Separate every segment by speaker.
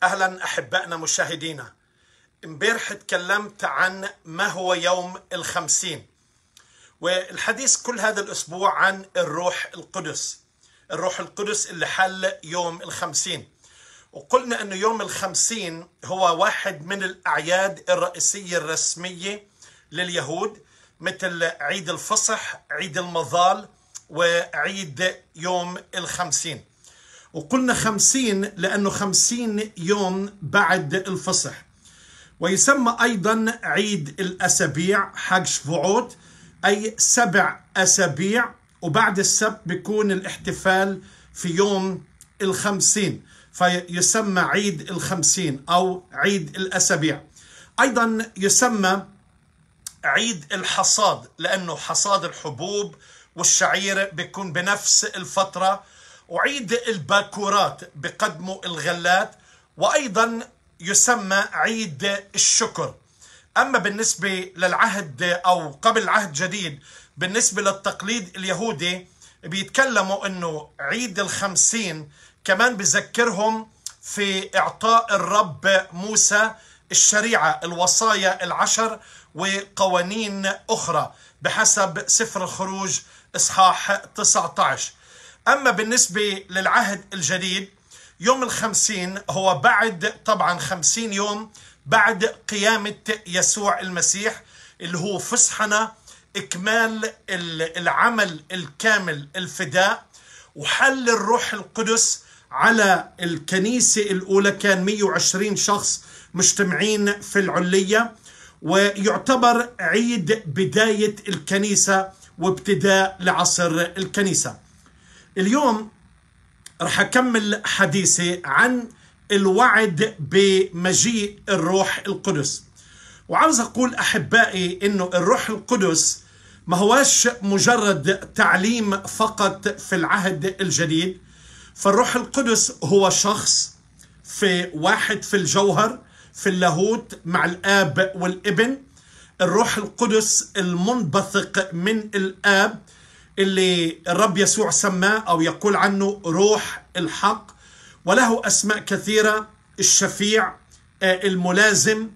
Speaker 1: أهلا أحبائنا مشاهدينا. امبارح تكلمت عن ما هو يوم الخمسين، والحديث كل هذا الأسبوع عن الروح القدس. الروح القدس اللي حل يوم الخمسين، وقلنا أنه يوم الخمسين هو واحد من الأعياد الرئيسية الرسمية لليهود، مثل عيد الفصح، عيد المظال، وعيد يوم الخمسين. وقلنا 50 لأنه 50 يوم بعد الفصح. ويسمى أيضا عيد الأسابيع، حج شفوعوت، أي 7 أسابيع، وبعد السبت بيكون الاحتفال في يوم الخمسين، فيسمى عيد الخمسين أو عيد الأسابيع. أيضا يسمى عيد الحصاد، لأنه حصاد الحبوب والشعير بيكون بنفس الفترة، وعيد الباكورات بقدموا الغلات، وأيضا يسمى عيد الشكر. أما بالنسبة للعهد أو قبل العهد الجديد، بالنسبة للتقليد اليهودي بيتكلموا أنه عيد الخمسين كمان بذكرهم في إعطاء الرب موسى الشريعة، الوصايا العشر وقوانين أخرى بحسب سفر الخروج إصحاح 19. أما بالنسبة للعهد الجديد، يوم الخمسين هو بعد طبعا 50 يوم بعد قيامة يسوع المسيح، اللي هو فصحنا، إكمال العمل الكامل، الفداء، وحل الروح القدس على الكنيسة الأولى. كان 120 شخص مجتمعين في العلية، ويعتبر عيد بداية الكنيسة وابتداء لعصر الكنيسة. اليوم رح أكمل حديثي عن الوعد بمجيء الروح القدس. وعاوز أقول أحبائي إنه الروح القدس ما هواش مجرد تعليم فقط في العهد الجديد، فالروح القدس هو شخص، في واحد في الجوهر، في اللاهوت مع الآب والابن. الروح القدس المنبثق من الآب، اللي الرب يسوع سماه أو يقول عنه روح الحق، وله أسماء كثيرة: الشفيع، الملازم،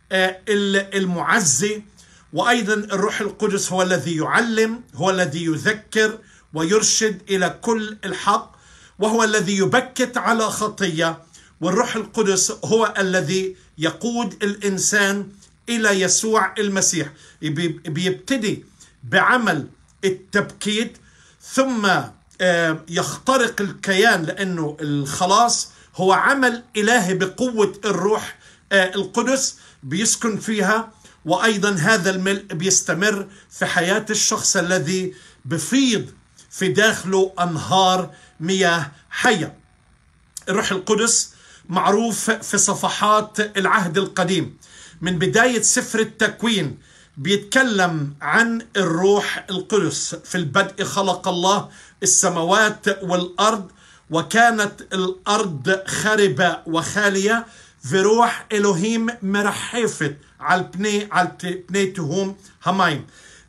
Speaker 1: المعزي. وأيضا الروح القدس هو الذي يعلم، هو الذي يذكر ويرشد إلى كل الحق، وهو الذي يبكت على خطية. والروح القدس هو الذي يقود الإنسان إلى يسوع المسيح. بيبتدي بعمل التبكيت، ثم يخترق الكيان، لأنه الخلاص هو عمل إلهي بقوة الروح القدس بيسكن فيها. وأيضا هذا الملء بيستمر في حياة الشخص الذي بفيض في داخله أنهار مياه حية. الروح القدس معروف في صفحات العهد القديم، من بداية سفر التكوين بيتكلم عن الروح القدس. في البدء خلق الله السماوات والأرض، وكانت الأرض خربة وخالية، وروح إلهيم مرحفت على البني تهوم همايم.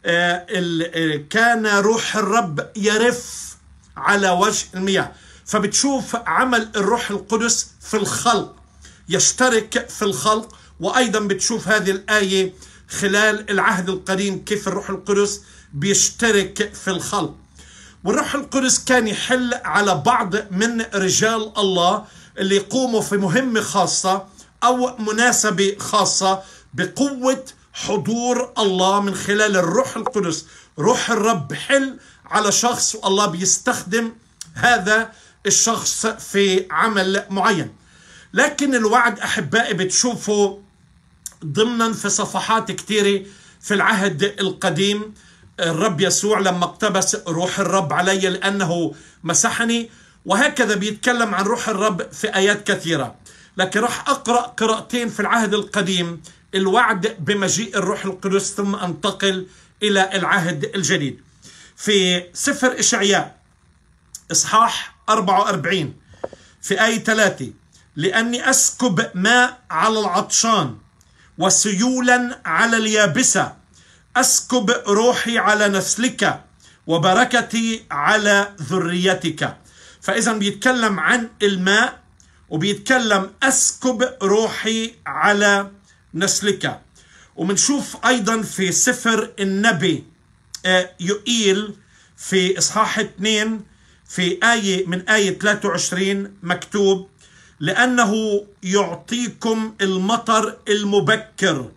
Speaker 1: كان روح الرب يرف على وجه المياه. فبتشوف عمل الروح القدس في الخلق، يشترك في الخلق. وأيضا بتشوف هذه الآية خلال العهد القديم كيف الروح القدس بيشترك في الخلق. والروح القدس كان يحل على بعض من رجال الله اللي يقوموا في مهمة خاصة أو مناسبة خاصة بقوة حضور الله من خلال الروح القدس. روح الرب حل على شخص، والله بيستخدم هذا الشخص في عمل معين. لكن الوعد أحبائي بتشوفوا ضمنا في صفحات كثيرة في العهد القديم. الرب يسوع لما اقتبس روح الرب علي لأنه مسحني، وهكذا بيتكلم عن روح الرب في آيات كثيرة. لكن راح أقرأ قراءتين في العهد القديم، الوعد بمجيء الروح القدس، ثم أنتقل إلى العهد الجديد. في سفر إشعياء إصحاح 44 في آية 3: لأني أسكب ماء على العطشان وسيولا على اليابسة، أسكب روحي على نسلك وبركتي على ذريتك. فإذا بيتكلم عن الماء وبيتكلم أسكب روحي على نسلك. ومنشوف أيضا في سفر النبي يوئيل في إصحاح 2 في آية من آية 23 مكتوب: لأنه يعطيكم المطر المبكر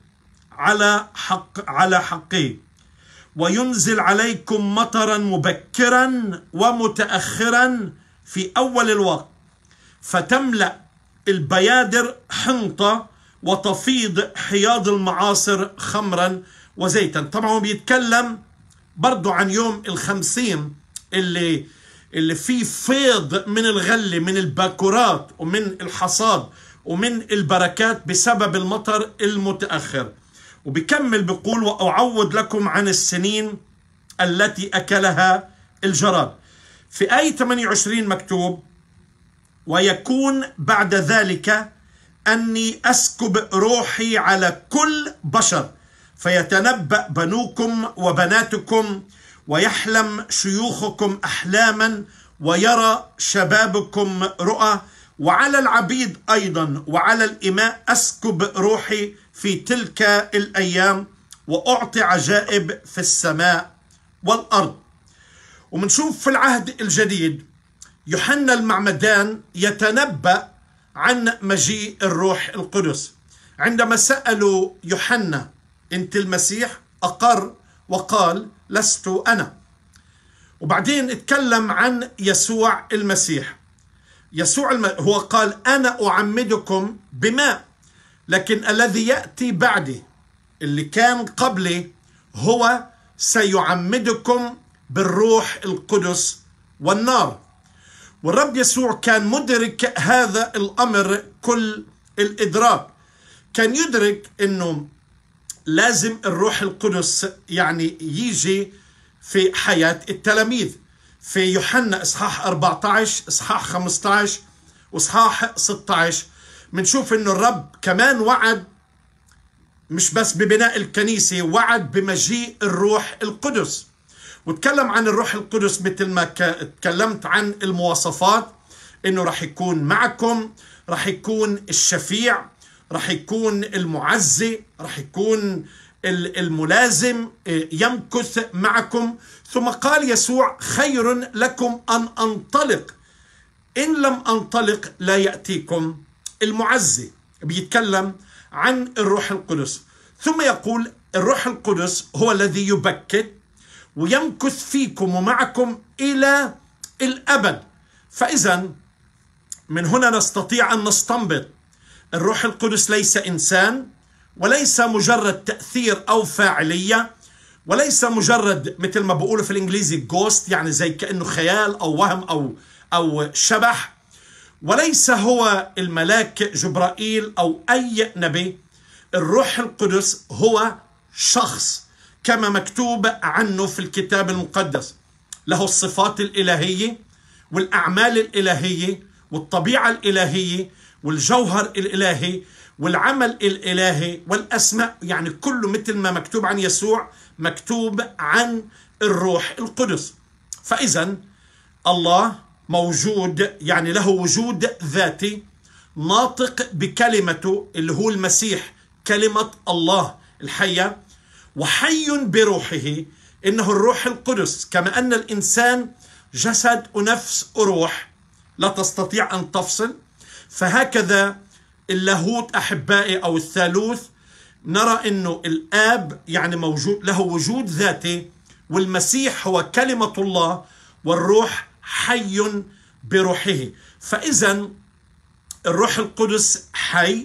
Speaker 1: على حقه، وينزل عليكم مطرا مبكرا ومتأخرا في أول الوقت، فتملأ البيادر حنطة وتفيض حياض المعاصر خمرا وزيتا. طبعا بيتكلم برضو عن يوم الخمسين اللي فيه فيض من الغلة، من الباكورات ومن الحصاد ومن البركات بسبب المطر المتأخر. وبكمل بيقول: وأعوض لكم عن السنين التي أكلها الجراد. في آية 28 مكتوب: ويكون بعد ذلك أني أسكب روحي على كل بشر، فيتنبأ بنوكم وبناتكم، ويحلم شيوخكم أحلاما، ويرى شبابكم رؤى، وعلى العبيد أيضا وعلى الإماء أسكب روحي في تلك الأيام، وأعطي عجائب في السماء والأرض. ومنشوف في العهد الجديد يوحنا المعمدان يتنبأ عن مجيء الروح القدس. عندما سألوا يوحنا: أنت المسيح؟ أقر وقال: لست أنا. وبعدين اتكلم عن يسوع المسيح. هو قال: أنا أعمدكم بماء، لكن الذي يأتي بعدي اللي كان قبلي هو سيعمدكم بالروح القدس والنار. والرب يسوع كان مدرك هذا الأمر كل الإدراك. كان يدرك أنه لازم الروح القدس يعني يجي في حياة التلاميذ. في يوحنا إصحاح 14 إصحاح 15 وإصحاح 16 منشوف أنه الرب كمان وعد مش بس ببناء الكنيسة، وعد بمجيء الروح القدس. وتكلم عن الروح القدس مثل ما تكلمت عن المواصفات، انه رح يكون معكم، رح يكون الشفيع، رح يكون المعزي، رح يكون الملازم، يمكث معكم. ثم قال يسوع: خير لكم أن أنطلق، إن لم أنطلق لا يأتيكم المعزي. بيتكلم عن الروح القدس. ثم يقول: الروح القدس هو الذي يبكت ويمكث فيكم ومعكم إلى الأبد. فإذا من هنا نستطيع أن نستنبط: الروح القدس ليس إنسان، وليس مجرد تأثير أو فاعلية، وليس مجرد مثل ما بقولوا في الإنجليزي جوست، يعني زي كأنه خيال أو وهم أو شبح، وليس هو الملاك جبرائيل أو أي نبي. الروح القدس هو شخص كما مكتوب عنه في الكتاب المقدس، له الصفات الإلهية والأعمال الإلهية والطبيعة الإلهية والجوهر الإلهي والعمل الإلهي والأسماء، يعني كله مثل ما مكتوب عن يسوع مكتوب عن الروح القدس. فإذا الله موجود، يعني له وجود ذاتي، ناطق بكلمته اللي هو المسيح، كلمة الله الحية، وحي بروحه، إنه الروح القدس. كما أن الإنسان جسد ونفس وروح لا تستطيع أن تفصل، فهكذا اللاهوت أحبائي أو الثالوث، نرى أنه الآب يعني موجود، له وجود ذاتي، والمسيح هو كلمة الله، والروح حي بروحه. فإذا الروح القدس حي،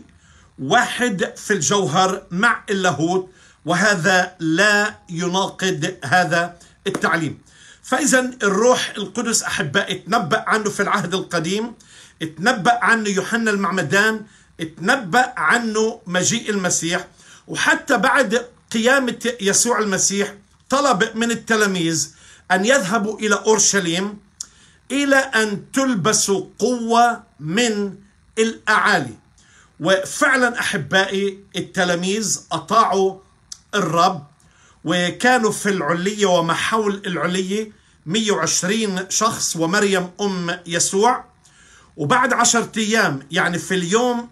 Speaker 1: واحد في الجوهر مع اللاهوت، وهذا لا يناقض هذا التعليم. فإذا الروح القدس أحبائي تنبأ عنه في العهد القديم، تنبأ عنه يوحنا المعمدان، تنبأ عنه مجيء المسيح. وحتى بعد قيامة يسوع المسيح طلب من التلاميذ أن يذهبوا إلى أورشليم إلى أن تلبسوا قوة من الأعالي. وفعلا أحبائي التلاميذ أطاعوا الرب، وكانوا في العلية وما حول العلية 120 شخص ومريم أم يسوع. وبعد 10 أيام يعني في اليوم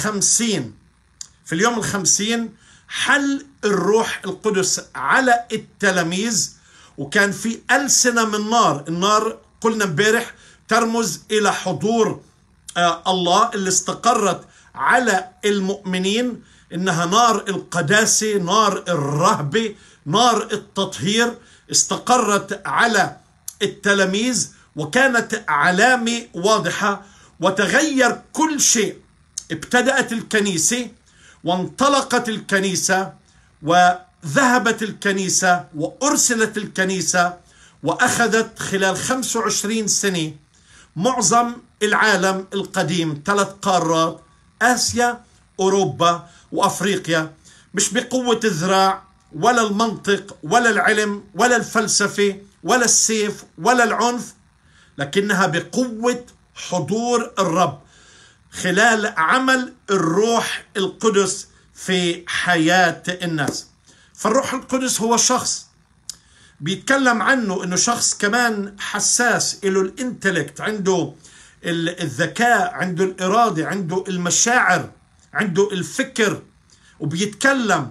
Speaker 1: ال50 حل الروح القدس على التلاميذ، وكان في ألسنة من نار. النار قلنا امبارح ترمز إلى حضور الله اللي استقرت على المؤمنين، إنها نار القداسة، نار الرهبة، نار التطهير، استقرت على التلاميذ وكانت علامة واضحة، وتغير كل شيء. ابتدأت الكنيسة وانطلقت الكنيسة وذهبت الكنيسة وأرسلت الكنيسة، وأخذت خلال 25 سنة معظم العالم القديم، 3 قارات، آسيا، أوروبا، وأفريقيا، مش بقوة الذراع ولا المنطق ولا العلم ولا الفلسفة ولا السيف ولا العنف، لكنها بقوة حضور الرب خلال عمل الروح القدس في حياة الناس. فالروح القدس هو شخص بيتكلم عنه انه شخص كمان حساس، له الانتلكت، عنده الذكاء، عنده الإرادة، عنده المشاعر، عنده الفكر، وبيتكلم.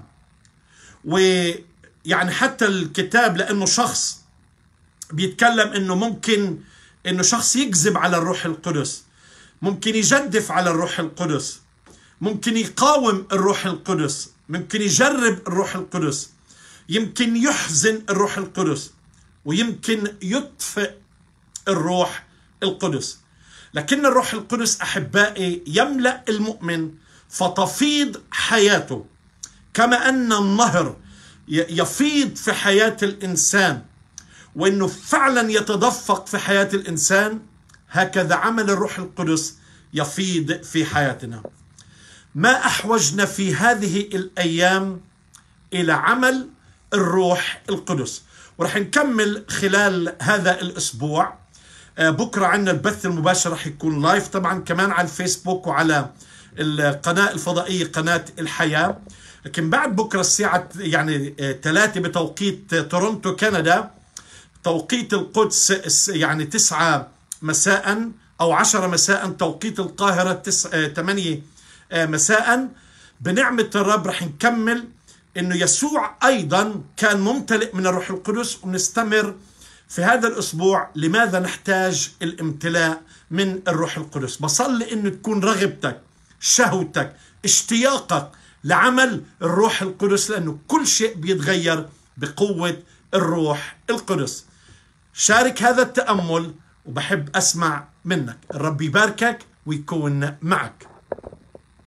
Speaker 1: ويعني حتى الكتاب لأنه شخص بيتكلم انه ممكن انه شخص يكذب على الروح القدس، ممكن يجدف على الروح القدس، ممكن يقاوم الروح القدس، ممكن يجرب الروح القدس، يمكن يحزن الروح القدس، ويمكن يطفئ الروح القدس. لكن الروح القدس أحبائي يملأ المؤمن فتفيض حياته، كما أن النهر يفيض في حياة الإنسان وأنه فعلا يتدفق في حياة الإنسان، هكذا عمل الروح القدس يفيض في حياتنا. ما أحوجنا في هذه الأيام إلى عمل الروح القدس، ورح نكمل خلال هذا الأسبوع. بكرة عندنا البث المباشر رح يكون لايف طبعا كمان على الفيسبوك وعلى القناة الفضائية قناة الحياة. لكن بعد بكرة الساعة يعني 3 بتوقيت تورونتو كندا، توقيت القدس يعني 9 مساء أو 10 مساء، توقيت القاهرة 8 مساء. بنعمة الرب رح نكمل إنه يسوع أيضا كان ممتلئ من الروح القدس، ونستمر في هذا الأسبوع لماذا نحتاج الامتلاء من الروح القدس. بصلي إنه تكون رغبتك، شهوتك، اشتياقك لعمل الروح القدس، لأنه كل شيء بيتغير بقوة الروح القدس. شارك هذا التأمل وبحب أسمع منك. الرب يباركك ويكون معك.